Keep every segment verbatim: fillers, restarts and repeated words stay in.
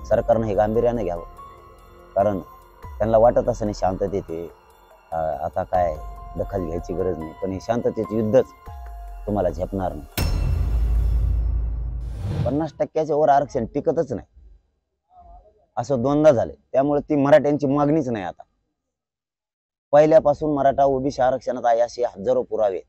सरकारने हे गांभीर्याने घ्यावं, कारण त्यांना वाटत असं नाही शांततेत आहे, आता काय दखल घ्यायची गरज नाही, पण हे शांततेचं युद्धच तुम्हाला झेपणार नाही. पन्नास टक्क्याच्या वर आरक्षण टिकतच नाही असं दोनदा झाले, त्यामुळे ती मराठ्यांची मागणीच नाही. आता पहिल्यापासून मराठा ओबीसी आरक्षणात आहे असे हजारो पुरावे,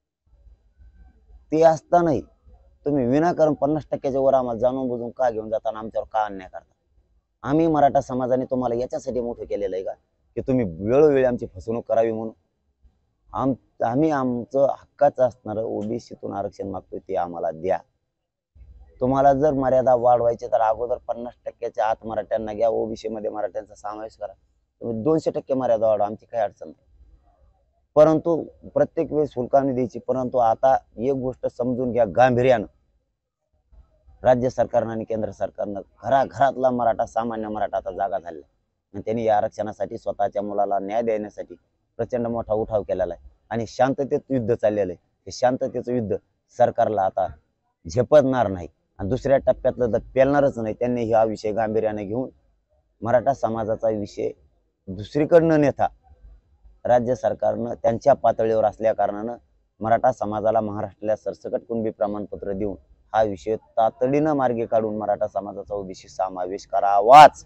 ते असतानाही तुम्ही विनाकारण पन्नास टक्क्याच्या वर आम्हाला जाणून बुजून का घेऊन जाताना आमच्यावर का अन्याय करता? आम्ही मराठा समाजाने तुम्हाला याच्यासाठी मोठं केलेलं आहे का की तुम्ही वेळोवेळी आमची फसवणूक करावी म्हणून? आम आम्ही आमचं हक्काचं असणारं ओबीसीतून आरक्षण मागतोय, ते आम्हाला द्या. तुम्हाला जर मर्यादा वाढवायची तर अगोदर पन्नास टक्क्याच्या आत मराठ्यांना घ्या, ओबीसी मध्ये मराठ्यांचा समावेश करा, तुम्ही दोनशे टक्के मर्यादा वाढवा, आमची काही अडचण नाही. परंतु प्रत्येक वेळेस शुल्काने द्यायची, परंतु आता एक गोष्ट समजून घ्या गांभीर्यानं, राज्य सरकारनं आणि केंद्र सरकारनं घराघरातला मराठा, सामान्य मराठा आता जागा झालेला आणि त्यांनी या आरक्षणासाठी स्वतःच्या मुलाला न्याय देण्यासाठी प्रचंड मोठा उठाव केलेला आहे आणि शांततेत युद्ध चाललेलं आहे. हे शांततेचं युद्ध सरकारला आता झेपणार नाही आणि दुसऱ्या टप्प्यातलं तर पेलणारच नाही. त्यांनी हा विषय गांभीर्याने घेऊन मराठा समाजाचा विषय दुसरीकडनं नेता राज्य सरकारनं त्यांच्या पातळीवर असल्या कारणानं मराठा समाजाला महाराष्ट्राला सरसकट कुणबी प्रमाणपत्र देऊन हा विषय तातडीनं मार्गी काढून मराठा समाजाचा ओबीसी समावेश करावाच.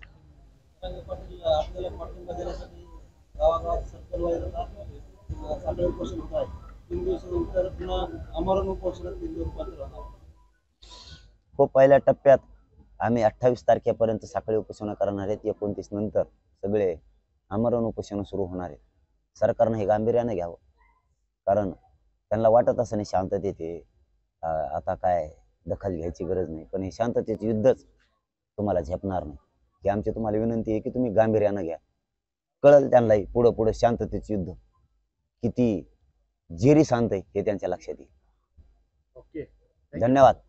हो, पहिल्या टप्प्यात आम्ही अठ्ठावीस तारखेपर्यंत साखळी उपोषण करणार आहेत. एकोणतीस नंतर सगळे आमरण उपोषण सुरू होणार आहे. सरकारने हे गांभीर्याने घ्यावं, कारण त्यांना वाटत असं नाही शांततेत आहे, आता काय दखल घ्यायची गरज नाही, पण हे शांततेचं युद्धच तुम्हाला झेपणार नाही. ही आमची तुम्हाला विनंती आहे की तुम्ही गांभीर्यानं घ्या. कळल त्यांनाही पुढं पुढं शांततेचं युद्ध किती जेरी शांत आहे हे त्यांच्या लक्षात येईल. ओके, धन्यवाद.